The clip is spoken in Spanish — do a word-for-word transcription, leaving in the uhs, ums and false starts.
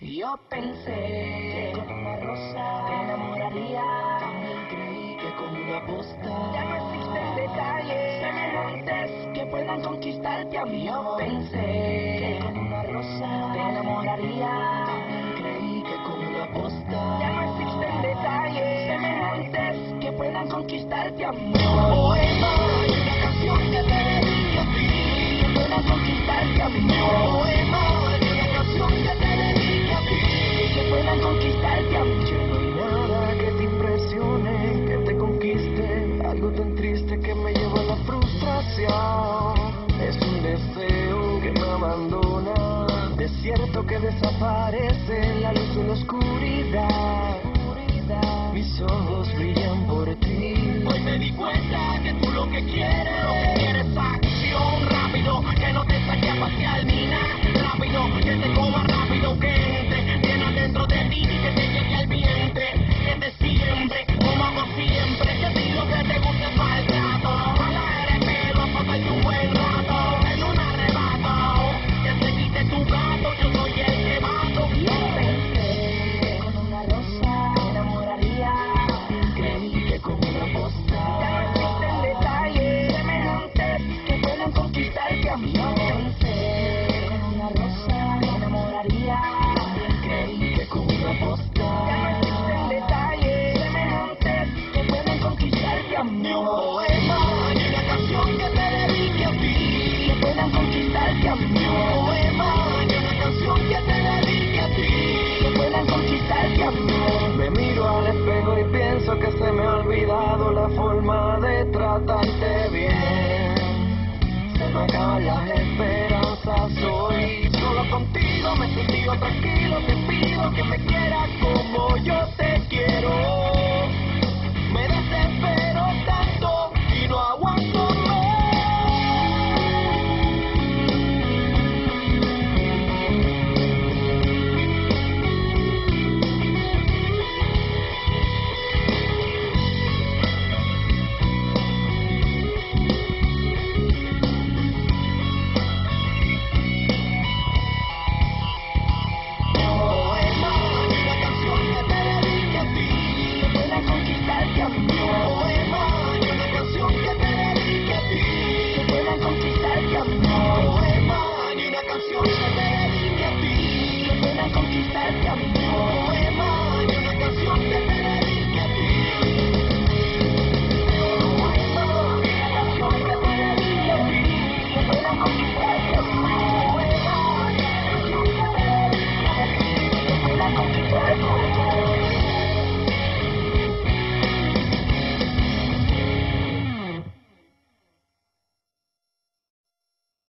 Yo pensé que con una rosa te enamoraría. También creí que con una posta ya no existen detalles semejantes que puedan conquistarte a mí. Yo pensé que con una rosa te enamoraría. También creí que con una posta ya no existen detalles semejantes que puedan conquistarte a mí. Poema y una canción que te dedique a ti, que puedan conquistarte a mí. Poema y una canción que te dedique a ti, que puedan conquistarte a mí. Ya no hay nada que te impresione, que te conquiste, algo tan triste que me lleva a la frustración. Es un deseo que me abandona, desierto que desaparece en la luz de la oscuridad. Mis ojos brillan por ti. Hoy me di cuenta que tú lo que quieres, lo que quieres es acción, rápido, que no te saque a pasear ni nada, rápido, que te coma rápido, que entre, llena dentro de ti, que te llegue al vientre, que te siempre, como hago siempre, que si lo que te gusta es maltrato, ojalá eres pelo, pasarte un buen rato, en un arrebato, que te quite tu gato, yo soy el que mato. Yo pensé con una rosa te enamoraría, creí que con una posta ya no existen detalles semejantes que puedan conquistarte a mí. Yo pensé con una rosa te enamoraría, creí que con una posta ya no existen detalles semejantes que puedan conquistarte a mí. Un poema y una canción que te dedique a ti, que puedan conquistarte a mí. Un poema y una canción que te dedique a ti, que puedan conquistarte a mí. Me miro al espejo y pienso que se me ha olvidado la forma de tratarte bien. Se me acaban las esperanzas hoy. Solo contigo me he sentido tranquilo. Te pido que me quieras como yo te quiero. Me desespero tanto y no aguanto más. Conquistar